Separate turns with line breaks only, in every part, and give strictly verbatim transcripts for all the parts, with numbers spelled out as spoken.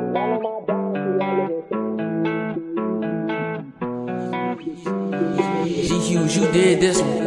G-Hughes, you did this one.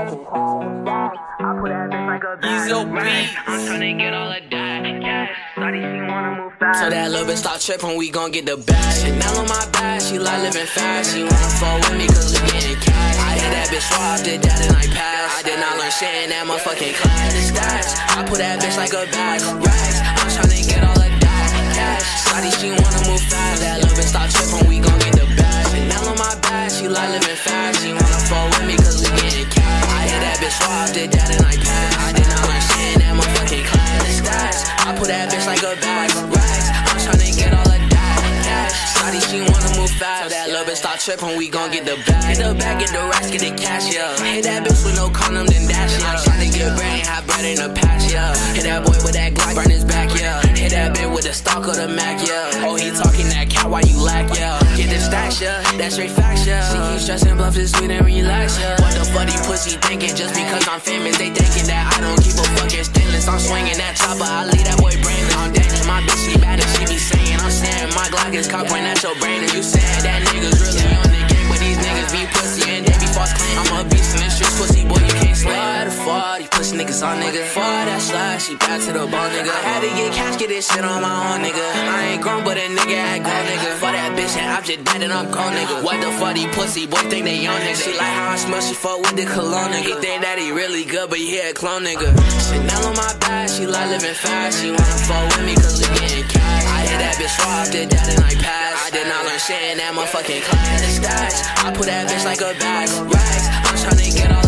Easy beat. I'm tryna get all of that cash. Shawty, she wanna move fast. So that little bitch stop trippin', we gon' get the bag. Chanel on my back, she like living fast. She wanna fall with me cause we getting cash. I hit that bitch raw, did that and I passed. I did not learn shit in that motherfucking class. The stats, I put that bitch like a bag. Racks, I'm tryna get all of that cash. Shawty, she wanna move fast. That little bitch stop trippin', we gon' get the bag. Chanel on my back, she like living fast. She wanna fall with me cause we getting cash. I hit that bitch raw, did that and I passed. I did not learn shit in that motherfucking class. The stats, I put that bitch like a bag. Racks, I'm tryna get all of that cash. Shawty, she wanna move fast. So that little bitch stop trippin', we gon' get the bag. Get the bag, get the racks, get the cash, yeah. Hit that bitch with no condom, then dash, yeah. I'm tryna get bread, ain't have bread in the patch, yeah. Hit that boy with that Glock, burn his back, yeah. Hit that bitch with the stock of the Mac, yeah. Oh, he talking that cat, why you lack, yeah. Get the stacks, yeah, that's straight facts, yeah. She keep stressing, bluff this sweet and relax, yeah. What the fuck these pussy thinking? Just because I'm famous, they thinking that I don't keep a fucking stainless. I'm swinging that chopper, I leave that boy brainless. I'm dancing, my bitch, she bad and she be saying, I'm saying my Glock is cock, point at your brain. And you saying that niggas really on the game, but these niggas be pussy and they be false claim. I'm a beast in the streets, pussy boy, you can't slay. Why the fuck these pussy niggas on, nigga? Fuck that slide, she back to the bone, nigga. I had to get cash, get this shit on my own, nigga. I ain't grown, but a nigga act grown, nigga. Fuck that bitch and I'm just dead and I'm gone, nigga. What the fuck these pussy boy think they on, nigga? She like how I smell, she fuck with the cologne, nigga. He think that he really good, but he a clone, nigga. Chanel on my back, she like living fast. She wanna fuck with me cause we getting cash. I hit that bitch raw, did that and I passed. I did not learn shit in that motherfucking class. The stats, I put that bitch like a bag. Racks, I'm tryna get all